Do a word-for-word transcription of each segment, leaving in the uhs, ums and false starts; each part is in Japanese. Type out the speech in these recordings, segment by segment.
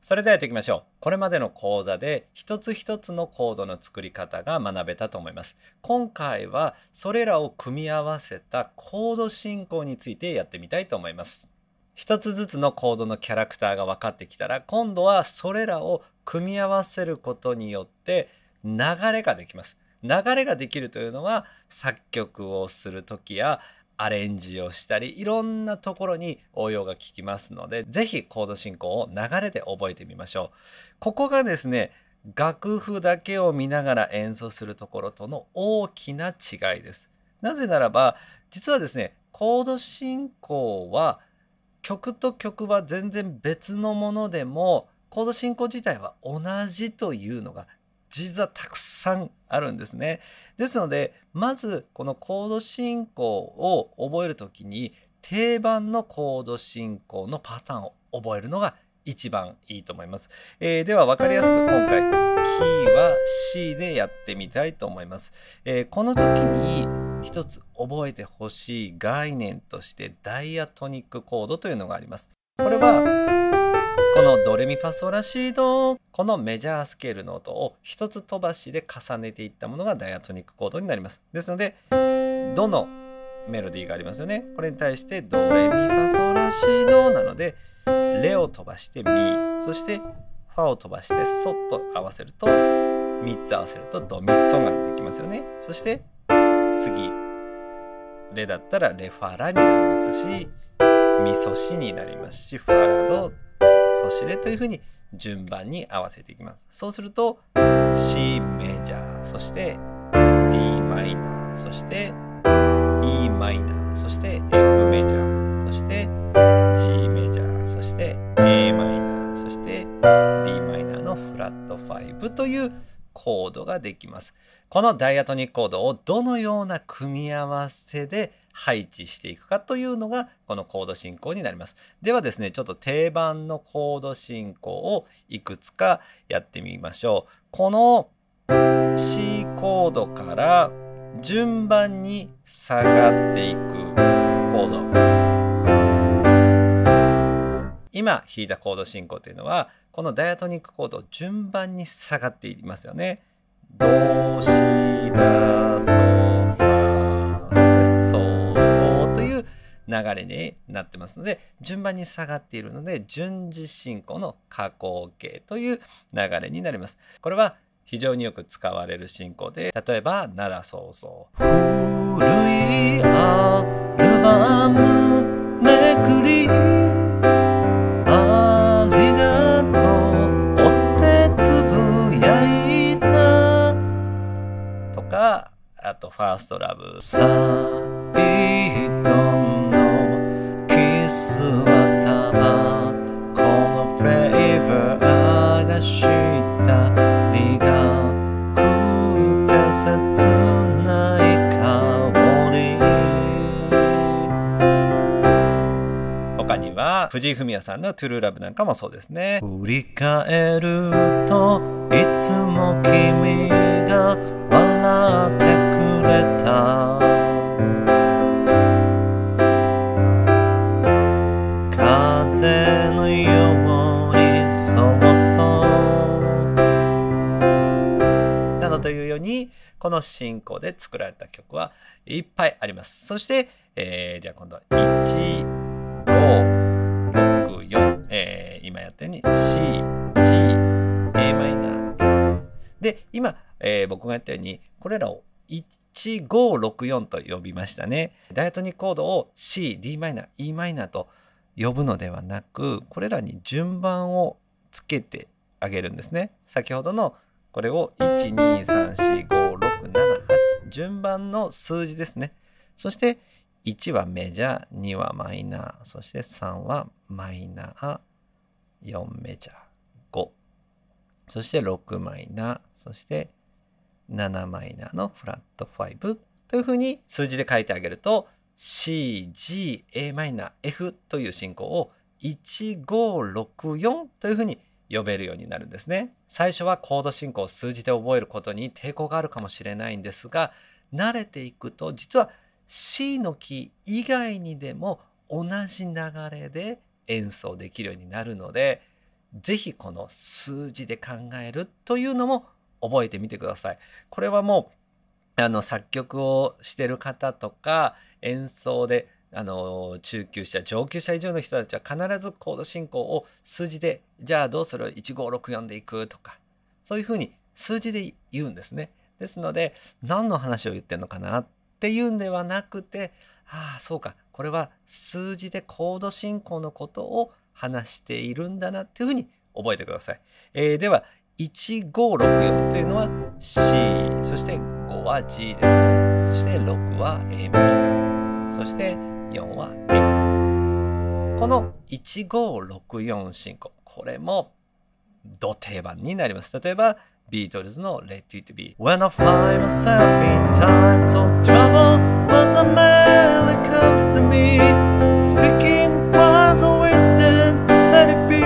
それではやっていきましょう。これまでの講座で一つ一つのコードの作り方が学べたと思います。今回はそれらを組み合わせたコード進行についてやってみたいと思います。一つずつのコードのキャラクターが分かってきたら、今度はそれらを組み合わせることによって流れができます。流れができるというのは作曲をするときやアレンジをしたりいろんなところに応用が効きますので、ぜひコード進行を流れで覚えてみましょう。ここがですね、楽譜だけを見ながら演奏するところとの大きな違いです。なぜならば、実はですね、コード進行は曲と曲は全然別のものでも、コード進行自体は同じというのが実はたくさんあるんですね。ですので、まずこのコード進行を覚えるときに定番のコード進行のパターンを覚えるのが一番いいと思います。えー、では分かりやすく今回キーは C でやってみたいと思います。えー、この時に一つ覚えてほしい概念としてダイアトニックコードというのがあります。これはこのドレミファソラシド、このメジャースケールの音を一つ飛ばしで重ねていったものがダイアトニックコードになります。ですので、ドのメロディーがありますよね。これに対してドレミファソラシドなので、レを飛ばしてミ、そしてファを飛ばしてソと合わせると、みっつ合わせるとドミソができますよね。そして次、レだったらレファラになりますし、ミソシになりますし、ファラド、ソシレというふうに順番に合わせていきます。そうすると C メジャー、そして D マイナー、そして E マイナー、そして F メジャー、そして G メジャー、そして A マイナー、そして B マイナーのフラットごというコードができます。このダイアトニックコードをどのような組み合わせで配置していくかというのがこのコード進行になります。ではですね、ちょっと定番のコード進行をいくつかやってみましょう。この C コードから順番に下がっていくコード。今弾いたコード進行というのはこのダイアトニックコードを順番に下がっていますよね。ドシラソファそしてソドという流れになってますので、順番に下がっているので順次進行の下降形という流れになります。これは非常によく使われる進行で、例えばならそうそう古いアルバムめくりありがとうお手つぶやいたとか、あとファーストラブ最後のキスはタバコのフレーバーがしたりがくて切ない香り。他には藤井フミヤさんのトゥルーラブなんかもそうですね。振り返るといつも君が笑ってくれた風のようにそっとなどというように、この進行で作られた曲はいっぱいあります。そして、えー、じゃあ今度はいち、ご、ろく、よん、えー、今やったように C、G、A マイナー、F で今、えー、僕がやったようにこれらをいち、ご、ろく、よんと呼びましたね。ダイアトニックコードを C、D マイナー、E マイナーと呼ぶのではなく、これらに順番をつけてあげるんですね。先ほどのこれをいち、に、さん、よん、ご、ろく、なな、はち順番の数字ですね。そしていちはメジャー、にはマイナー、そしてさんはマイナー、よんメジャー、ご、そしてろくマイナー、そしてななマイナーのフラットごというふうに数字で書いてあげると C、G、A マイナー、F という進行をいち、ご、ろく、よんというふうに呼べるようになるんですね。最初はコード進行を数字で覚えることに抵抗があるかもしれないんですが、慣れていくと実は C のキー以外にでも同じ流れで演奏できるようになるので、 ぜひこの数字で考えるというのも覚えてみてください。これはもうあの作曲をしてる方とか演奏であの中級者上級者以上の人たちは必ずコード進行を数字でじゃあどうするいちごろくよんでいくとかそういうふうに数字で言うんですね。ですので何の話を言ってるのかなっていうんではなくて、ああそうかこれは数字でコード進行のことを話しているんだなっていうふうに覚えてください。えー、ではいちごろくよんというのは C、 そしてごは G ですね。そしてろくは A マイナー、そしてよんは F。 このいちごろくよん進行、これもド定番になります。例えばビートルズの Let It Be。 When I find myself in times of trouble, but a melody comes to me, speaking words of wisdom, let it be。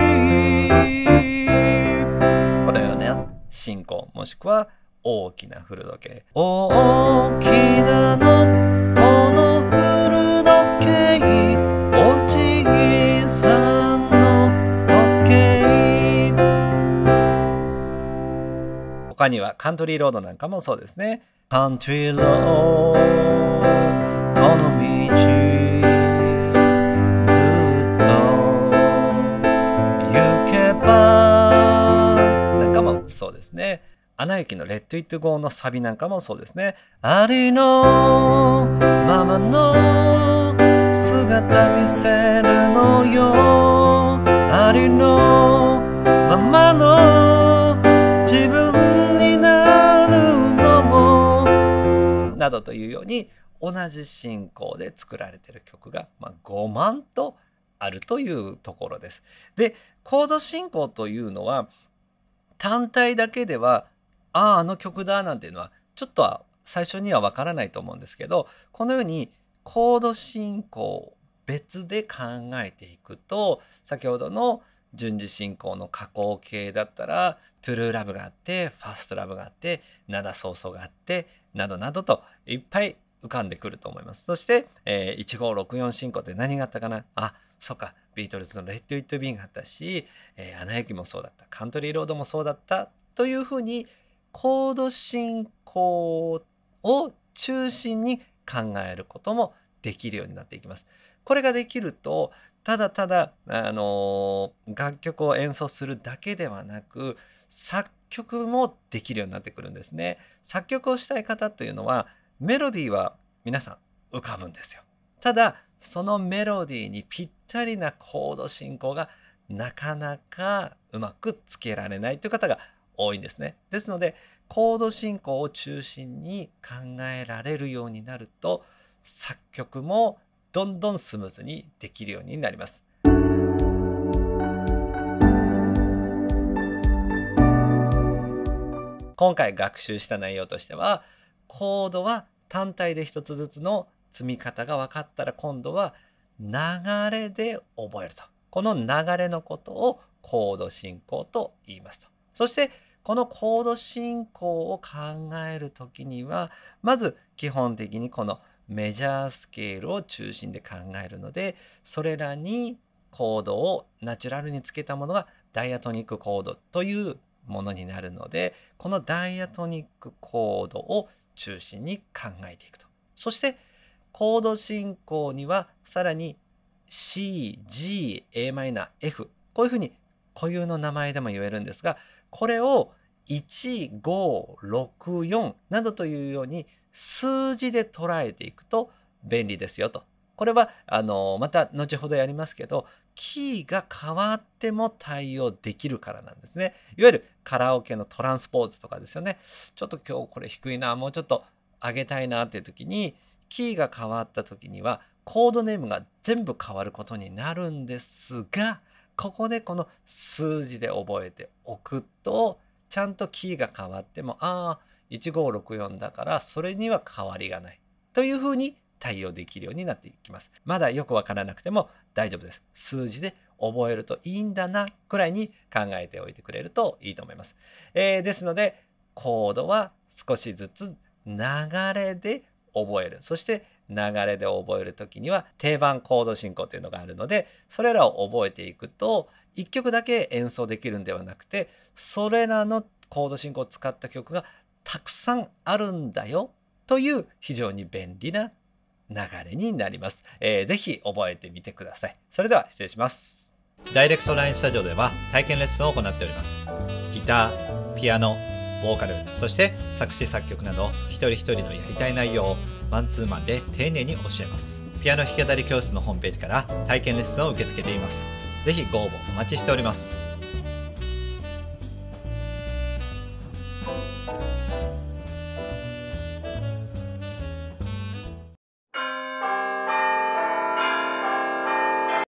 このような進行もしくは大きな古時計、大きなのこの古時計、おじいさんの時計。他にはカントリーロードなんかもそうですね。カントリーロードこの道ずっと行けばなんかもそうですね。アナ雪のレッド・イット・ゴーのサビなんかもそうですね。ありのままの姿見せるのよ。ありのままの自分になるのも。などというように同じ進行で作られている曲が、まあ、ごまんとあるというところです。で、コード進行というのは単体だけではああ、あの曲だなんていうのはちょっとは最初にはわからないと思うんですけど、このようにコード進行を別で考えていくと、先ほどの順次進行の下降形だったらトゥルーラブがあってファーストラブがあって灘ソーソがあってなどなどといっぱい浮かんでくると思います。そして、えー、いちごろくよん進行って何があったかなあ、そっかビートルズのレッド・イット・ビーがあったし、えー、アナ雪もそうだったカントリーロードもそうだったというふうにコード進行を中心に考えることもできるようになっていきます。これができるとただただ、あのー、楽曲を演奏するだけではなく作曲もできるようになってくるんですね。作曲をしたい方というのはメロディーは皆さん浮かぶんですよ。ただそのメロディーにぴったりなコード進行がなかなかうまくつけられないという方が多いんですね。ですのでコード進行を中心に考えられるようになると作曲もどんどんスムーズにできるようになります。今回学習した内容としてはコードは単体で一つずつの積み方が分かったら今度は流れで覚えると。この流れのことをコード進行と言いますと。そしてこのコード進行を考えるときにはまず基本的にこのメジャースケールを中心で考えるのでそれらにコードをナチュラルにつけたものがダイアトニックコードというものになるのでこのダイアトニックコードを中心に考えていくと。そしてコード進行にはさらに C、G、A マイナー、F こういうふうに固有の名前でも言えるんですがこれをいちごろくよんなどというように数字で捉えていくと便利ですよと。これはあのまた後ほどやりますけどキーが変わっても対応できるからなんですね。いわゆるカラオケのトランスポーツとかですよね。ちょっと今日これ低いなもうちょっと上げたいなっていう時にキーが変わった時にはコードネームが全部変わることになるんですがここでこの数字で覚えておくとちゃんとキーが変わってもああいちごろくよんだからそれには変わりがないというふうに対応できるようになっていきます。まだよくわからなくても大丈夫です。数字で覚えるといいんだなくらいに考えておいてくれるといいと思います。えー、ですのでコードは少しずつ流れで覚える。そして流れで覚えるときには定番コード進行というのがあるので、それらを覚えていくといっきょくだけ演奏できるんではなくて、それらのコード進行を使った曲がたくさんあるんだよという非常に便利な流れになります。えー、ぜひ覚えてみてください。それでは失礼します。ダイレクトラインスタジオでは体験レッスンを行っております。ギター、ピアノ、ボーカル、そして作詞作曲など一人一人のやりたい内容をマンツーマンで丁寧に教えます。ピアノ弾き語り教室のホームページから体験レッスンを受け付けています。ぜひご応募お待ちしております。